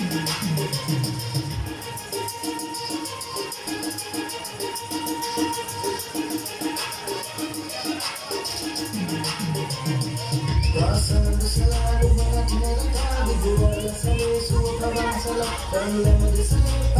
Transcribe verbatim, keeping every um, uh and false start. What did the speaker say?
Passando salário, barato, mercado, voa, essa lei, sua pra avançar, dando lema de salário.